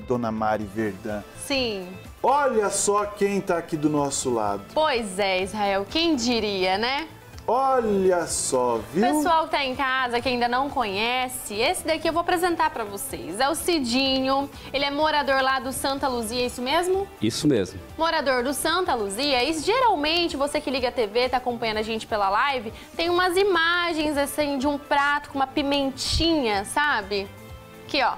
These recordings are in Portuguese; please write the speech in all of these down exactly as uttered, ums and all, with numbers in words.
Dona Mari Verdun. Sim. Olha só quem tá aqui do nosso lado. Pois é, Israel, quem diria, né? Olha só, viu? Pessoal que tá em casa, que ainda não conhece, esse daqui eu vou apresentar pra vocês. É o Cidinho, ele é morador lá do Santa Luzia, é isso mesmo? Isso mesmo. Morador do Santa Luzia, e geralmente você que liga a T V, tá acompanhando a gente pela live, tem umas imagens assim de um prato com uma pimentinha, sabe? Aqui, ó.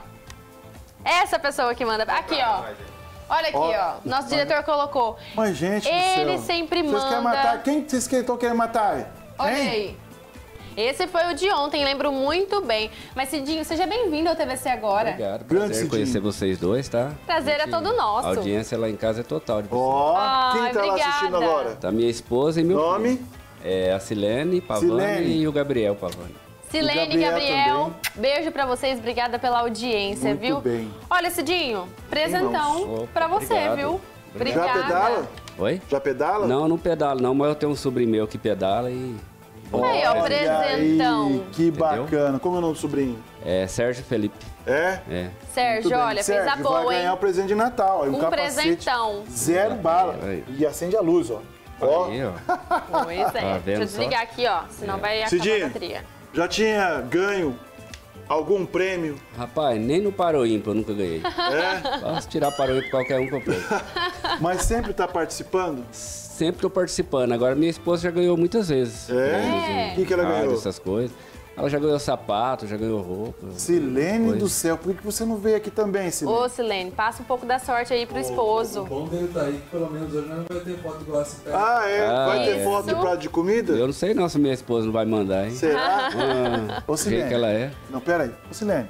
Essa pessoa que manda. Aqui, ó. Olha aqui, ó. Nosso diretor colocou. Mas, gente, ele do céu, sempre vocês manda. Vocês querem matar? Quem que vocês estão querendo matar? Olha hein? aí. Esse foi o de ontem, lembro muito bem. Mas, Cidinho, seja bem-vindo ao T V C Agora. Obrigado, Grande prazer Cidinho. conhecer vocês dois, tá? Prazer é Gente, todo nosso. A audiência lá em casa é total de vocês. Ó, Ai, quem tá lá obrigada. assistindo agora? Tá minha esposa e meu Nome? filho. É a Silene Pavani Silene. e o Gabriel Pavani. Silene e Gabriel Gabriel, também. beijo pra vocês, obrigada pela audiência, Muito viu? bem. Olha, Cidinho, presentão Opa, pra você, obrigado. viu? Obrigado. Já pedala? Oi? Já pedala? Não, não pedalo não, mas eu tenho um sobrinho meu que pedala e... Aí, ó, Olha presentão. aí, que bacana. Como é o nome do sobrinho? É Sérgio Felipe. É? É. Sérgio, Muito bem. olha, Sérgio, fez a boa, vai hein? ganhar o presente de Natal. Aí, um Um capacete presentão. Zero bala. Aí. E acende a luz, ó. Ó, Aí, ó. Pois é. Tá vendo Deixa eu só? desligar aqui, ó, senão vai acabar a Cidinho, bateria. já tinha ganho algum prêmio? Rapaz, nem no Paro Ímpar eu nunca ganhei. É? Posso tirar Paro Ímpar qualquer um que eu pego. Mas sempre tá participando? Sempre tô participando. Agora minha esposa já ganhou muitas vezes. É? É. O que, que ela Rádio, ganhou? essas coisas. Ela já ganhou sapato, já ganhou roupa. Silene Coisa. do céu, por que que você não veio aqui também, Silene? Ô, Silene, passa um pouco da sorte aí pro esposo. O bom dele tá aí que pelo menos hoje não vai ter foto igual essa perto. Ah, é? Ah, Vai ter é. foto de prato de comida? Eu não sei não se minha esposa não vai mandar, hein? Será? Ah, Ô, do jeito Silene. que ela é. Não, peraí. Ô, Silene.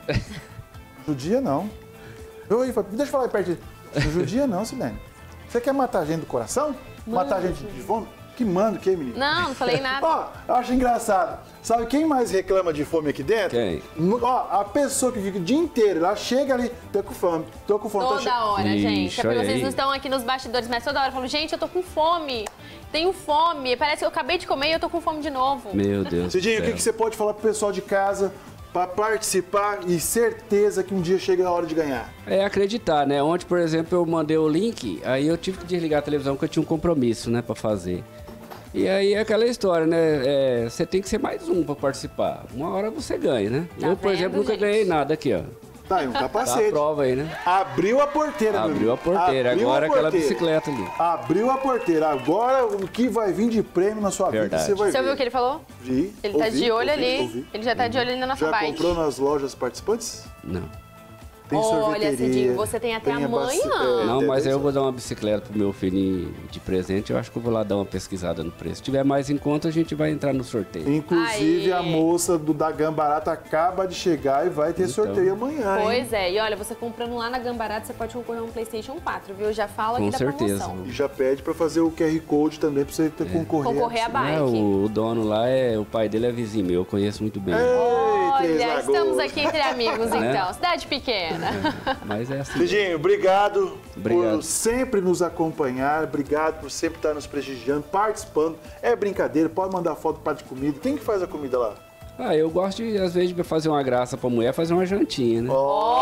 Judia não. Oi, deixa eu falar aí perto de... Judia não, Silene. Você quer matar a gente do coração? Matar a gente de fome? Que manda, que, menino? Não, não falei nada. Ó, eu acho engraçado. Sabe quem mais reclama de fome aqui dentro? Quem? Ó, a pessoa que fica o dia inteiro, ela chega ali, tô com fome, tô com fome. tô che- Toda hora, Ixi, gente. É porque olha vocês aí. não estão aqui nos bastidores, mas toda hora eu falo, gente, eu tô com fome. Tenho fome. Parece que eu acabei de comer e eu tô com fome de novo. Meu Deus Cidinho, do o que, céu. que você pode falar pro pessoal de casa pra participar e certeza que um dia chega a hora de ganhar? É acreditar, né? Ontem, por exemplo, eu mandei o link, aí eu tive que desligar a televisão porque eu tinha um compromisso, né, pra fazer. E aí é aquela história, né? É, você tem que ser mais um pra participar. Uma hora você ganha, né? Tá eu, por vendo, exemplo, nunca gente? ganhei nada aqui, ó. Tá aí, um Tá a capacete. prova aí, né? Abriu a porteira, meu Abriu amigo. a porteira, Abriu agora a aquela porteira. bicicleta ali. Abriu a porteira. Agora o que vai vir de prêmio na sua Verdade. vida, você vai Você ver. ouviu o que ele falou? Vi, Ele tá ouvi, de olho ouvi, ali. ouvi. Ele já tá de olho ali na nossa Já bike. comprou nas lojas participantes? Não. Tem Olha, sorveteria. Cidinho, você tem até tem amanhã. bastante- é, Não, tem- mas tem aí eu vou dar uma bicicleta pro meu filho de presente. Eu acho que eu vou lá dar uma pesquisada no preço. Se tiver mais em conta, a gente vai entrar no sorteio. Inclusive, Aí. a moça do da Gambarata acaba de chegar e vai ter Então. sorteio amanhã, hein? Pois é, e olha, você comprando lá na Gambarata, você pode concorrer a um PlayStation quatro, viu? Eu já falo aqui Com da certeza. promoção. E já pede pra fazer o Q R Code também pra você ter concorrer. Concorrer a bike. É, o, o dono lá, é, o pai dele é vizinho meu, eu conheço muito bem. Ei, Três Olha, Lagoas. estamos aqui entre amigos, Né? então. Cidade pequena. Mas é assim. Cidinho, obrigado, Obrigado. por sempre nos acompanhar, obrigado por sempre estar nos prestigiando, participando. É brincadeira, pode mandar foto para de comida. Quem que faz a comida lá? Ah, eu gosto de, às vezes, de fazer uma graça pra mulher, fazer uma jantinha, né?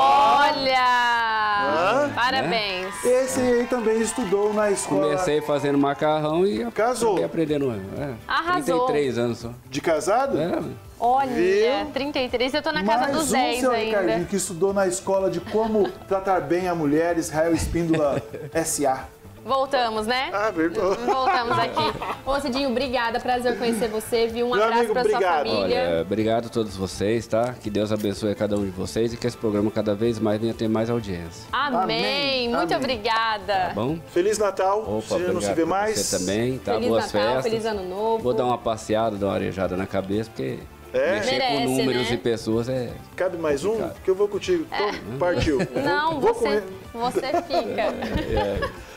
Olha! Parabéns. Esse aí também estudou na escola Comecei fazendo macarrão e Casou. acabei aprendendo. É, Arrasou. trinta e três anos só. de casado? É, Olha, Viu? trinta e três, eu tô na casa Mais dos um, dez seu ainda. Ricardinho, que estudou na escola de como tratar bem a mulher, Israel Espíndola S A Voltamos, né? Ah, verdade. Voltamos aqui. Ô, Cidinho, obrigada. Prazer conhecer você, viu? Um Meu abraço amigo, pra sua obrigado. família. olha, obrigado a todos vocês, tá? Que Deus abençoe a cada um de vocês e que esse programa cada vez mais venha ter mais audiência. Amém. Amém. Muito Amém. obrida. Tá bom? Feliz Natal, Opa, se a gente não se obrigado vê pra mais. Você também, tá? Feliz Boas Natal, festas. feliz Ano Novo. Vou dar uma passeada, dar uma arejada na cabeça, porque É? mexer Merece, com números né? e pessoas é... Cabe mais um? Que eu vou contigo. Então, partiu. Não, Vou você, comer. você fica.